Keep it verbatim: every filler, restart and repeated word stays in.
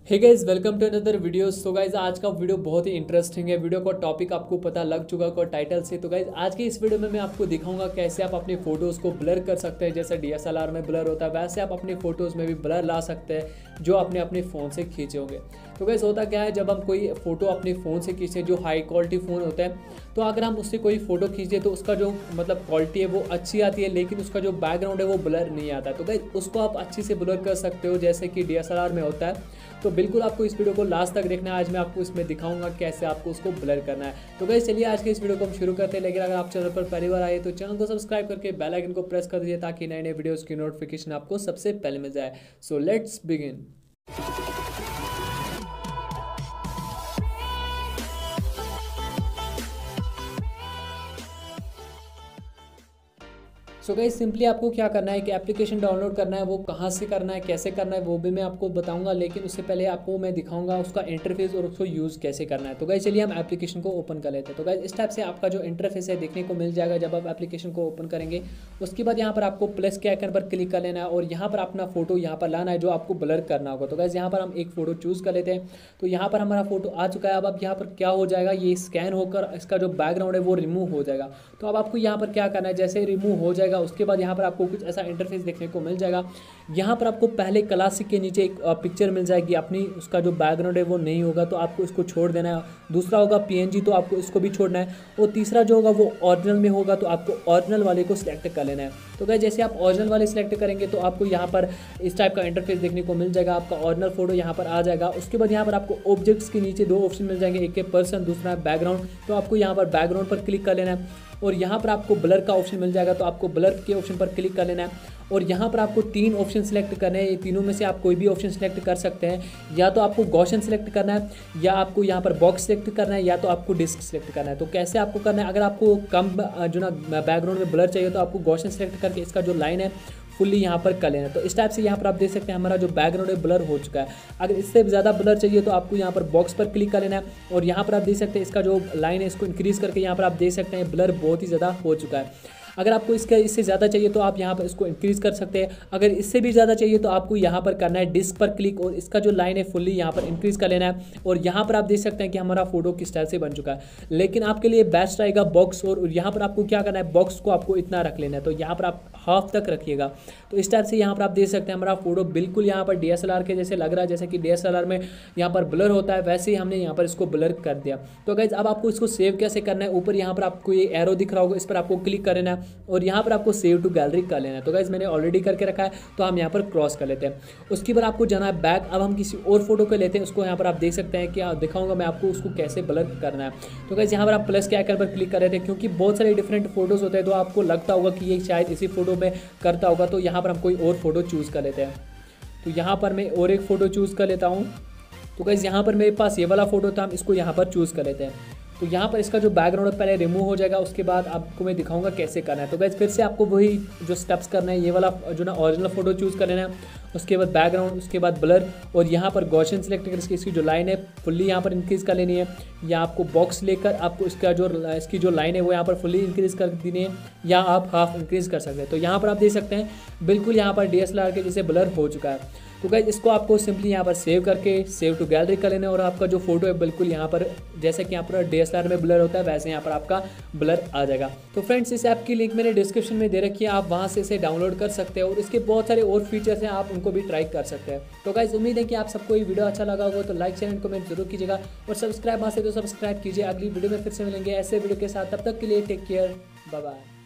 Hey guys, welcome to another video. So guys, आज का video बहुत ही इंटरेस्टिंग है। वीडियो का टॉपिक आपको पता लग चुका होगा टाइटल से। तो गाइस, आज के इस वीडियो में मैं आपको दिखाऊंगा कैसे आप अपनी फ़ोटोज़ को ब्लर कर सकते हैं। जैसे डी एस एल आर में ब्लर होता है, वैसे आप अपनी फ़ोटोज़ में भी ब्लर ला सकते हैं जो आपने अपने फ़ोन से खींचे होंगे। तो गाइस, होता क्या है, जब हम कोई फ़ोटो अपने फ़ोन से खींचते हैं, जो हाई क्वालिटी फ़ोन होता है, तो अगर हम उससे कोई फ़ोटो खींचते तो उसका जो मतलब क्वालिटी है वो अच्छी आती है, लेकिन उसका जो बैकग्राउंड है वो ब्लर नहीं आता। तो गाइस, उसको आप अच्छी से ब्लर कर सकते हो जैसे कि डी एस एल आर में होता है। तो बिल्कुल आपको इस वीडियो को लास्ट तक देखना है। आज मैं आपको इसमें दिखाऊंगा कैसे आपको उसको ब्लर करना है। तो गाइस, चलिए आज के इस वीडियो को हम शुरू करते हैं। लेकिन अगर आप चैनल पर पहली बार आए तो चैनल को सब्सक्राइब करके बेल आइकन को प्रेस कर दीजिए ताकि नए नए वीडियोस की नोटिफिकेशन आपको सबसे पहले मिल जाए। So let's begin. So guys, simply आपको क्या करना है कि एप्लीकेशन डाउनलोड करना है। वो कहाँ से करना है, कैसे करना है, वो भी मैं आपको बताऊंगा, लेकिन उससे पहले आपको मैं दिखाऊंगा उसका इंटरफेस और उसको यूज़ कैसे करना है। तो गाइस, चलिए हम एप्लीकेशन को ओपन कर लेते हैं। तो गाइस, इस टाइप से आपका जो इंटरफेस है देखने को मिल जाएगा जब आप एप्लीकेशन को ओपन करेंगे। उसके बाद यहाँ पर आपको प्लस के आइकन पर क्लिक कर लेना है और यहाँ पर अपना फोटो यहाँ पर लाना है जो आपको ब्लर करना होगा। तो गाइस, यहाँ पर हम एक फ़ोटो चूज़ कर लेते हैं। तो यहाँ पर हमारा फोटो आ चुका है। अब अब यहाँ पर क्या हो जाएगा, ये स्कैन होकर इसका जो बैकग्राउंड है वो रिमूव हो जाएगा। तो अब आपको यहाँ पर क्या करना है, जैसे रिमूव हो जाएगा उसके बाद यहाँ पर आपको कुछ ऐसा इंटरफेस देखने को मिल जाएगा। यहाँ पर आपको पहले क्लासिक के नीचे एक पिक्चर मिल जाएगी अपनी, उसका जो बैकग्राउंड है वो नहीं होगा तो आपको इसको छोड़ देना है। दूसरा होगा पीएनजी, तो आपको इसको भी छोड़ना है। और तीसरा जो होगा वो ओरिजिनल में होगा, तो आपको ओरिजिनल वाले को सिलेक्ट कर लेना है। तो गाइस, जैसे आप ओरिजिनल वाले सिलेक्ट करेंगे तो आपको यहाँ पर इस टाइप का इंटरफेस देखने को मिल जाएगा। आपका ओरिजिनल फोटो यहाँ पर आ जाएगा। उसके बाद यहाँ पर आपको ऑब्जेक्ट्स के नीचे दो ऑप्शन मिल जाएंगे, एक है पर्सन, दूसरा है बैकग्राउंड। तो आपको यहाँ पर बैकग्राउंड पर क्लिक कर लेना है और यहाँ पर आपको ब्लर का ऑप्शन मिल जाएगा। तो आपको ब्लर के ऑप्शन पर क्लिक कर लेना है और यहाँ पर आपको तीन ऑप्शन सेलेक्ट करने हैं। ये तीनों में से आप कोई भी ऑप्शन सेलेक्ट कर सकते हैं। या तो आपको गॉशन सेलेक्ट करना है, या आपको यहाँ पर बॉक्स सेलेक्ट करना है, या तो आपको डिस्क सेलेक्ट करना है। तो कैसे आपको करना है, अगर आपको कम जो ना बैकग्राउंड में ब्लर चाहिए तो आपको गॉशन सेलेक्ट करके इसका जो लाइन है फुल्ली यहाँ पर कर लेना। तो इस टाइप से यहाँ पर आप देख सकते हैं हमारा जो बैकग्राउंड है ब्लर हो चुका है। अगर इससे ज़्यादा ब्लर चाहिए तो आपको यहाँ पर बॉक्स पर क्लिक कर लेना है और यहाँ पर आप देख सकते हैं इसका जो लाइन है इसको इंक्रीज़ करके यहाँ पर आप देख सकते हैं ब्लर बहुत ही ज़्यादा हो चुका है। अगर आपको इसका इससे ज़्यादा चाहिए तो आप यहाँ पर इसको इंक्रीज़ कर सकते हैं। अगर इससे भी ज़्यादा चाहिए तो आपको यहाँ पर करना है डिस्क पर क्लिक और इसका जो लाइन है फुल्ली यहाँ पर इंक्रीज़ कर लेना है। और यहाँ पर आप देख सकते हैं कि हमारा फोटो किस टाइप से बन चुका है। लेकिन आपके लिए बेस्ट रहेगा बॉक्स, और यहाँ पर आपको क्या करना है, बॉक्स को आपको इतना रख लेना है। तो यहाँ पर आप हाफ तक रखिएगा। तो इस टाइप से यहाँ पर आप देख सकते हैं हमारा फोटो बिल्कुल यहाँ पर डी एस एल आर के जैसे लग रहा है। जैसे कि डी एस एल आर में यहाँ पर ब्लर होता है, वैसे ही हमने यहाँ पर इसको ब्लर कर दिया। तो गाइस, अब आपको इसको सेव कैसे करना है, ऊपर यहाँ पर आपको ये एरो दिख रहा होगा, इस पर आपको क्लिक कर लेना है और यहाँ पर आपको सेव टू गैलरी कर लेना है। तो गाइस, मैंने ऑलरेडी करके रखा है तो हम यहाँ पर क्रॉस कर लेते हैं। उसके बाद आपको जाना है बैक। अब हम किसी और फोटो को लेते हैं, उसको यहाँ पर आप देख सकते हैं कि दिखाऊंगा मैं आपको उसको कैसे ब्लर करना है। तो गाइस, यहाँ पर आप प्लस के आइकन पर क्लिक कर रहे थे क्योंकि बहुत सारे डिफरेंट फोटोज़ होते हैं तो आपको लगता होगा कि ये शायद इसी फोटो में करता होगा। तो यहाँ पर हम कोई और फोटो चूज़ कर लेते हैं। तो यहाँ पर मैं और एक फ़ोटो चूज़ कर लेता हूँ। तो गाइस, यहाँ पर मेरे पास ये वाला फ़ोटो था, हम इसको यहाँ पर चूज़ कर लेते हैं। तो यहाँ पर इसका जो बैकग्राउंड पहले रिमूव हो जाएगा, उसके बाद आपको मैं दिखाऊंगा कैसे करना है। तो गाइस, फिर से आपको वही जो स्टेप्स करना है, ये वाला जो ना ओरिजिनल फोटो चूज़ कर लेना है, उसके बाद बैकग्राउंड, उसके बाद ब्लर और यहाँ पर गॉशन सेलेक्ट करके इसकी जो लाइन है फुल्ली यहाँ पर इंक्रीज़ कर लेनी है। या आपको बॉक्स लेकर आपको इसका जो इसकी जो लाइन है वो यहाँ पर फुल्ली इंक्रीज़ कर देनी है, या आप हाफ इंक्रीज़ कर सकते हैं। तो यहाँ पर आप देख सकते हैं बिल्कुल यहाँ पर डी एस एल आर के जैसे ब्लर हो चुका है। तो गाइस, इसको आपको सिंपली यहाँ पर सेव करके सेव टू गैलरी कर लेना है और आपका जो फोटो है बिल्कुल यहाँ पर जैसे कि यहाँ पर डी एस एल आर में ब्लर होता है वैसे यहाँ पर आपका ब्लर आ जाएगा। तो फ्रेंड्स, इस ऐप की लिंक मैंने डिस्क्रिप्शन में दे रखी है, आप वहाँ से इसे डाउनलोड कर सकते हैं और इसके बहुत सारे और फीचर्स हैं, आप उनको भी ट्राई कर सकते हैं। तो गाइस, उम्मीद है कि आप सबको ये वीडियो अच्छा लगा होगा। तो लाइक शेयर एंड कमेंट जरूर कीजिएगा और सब्सक्राइब वहाँ से तो सब्सक्राइब कीजिए। अगली वीडियो में फिर से मिलेंगे ऐसे वीडियो के साथ, तब तक के लिए टेक केयर, बाय बाय।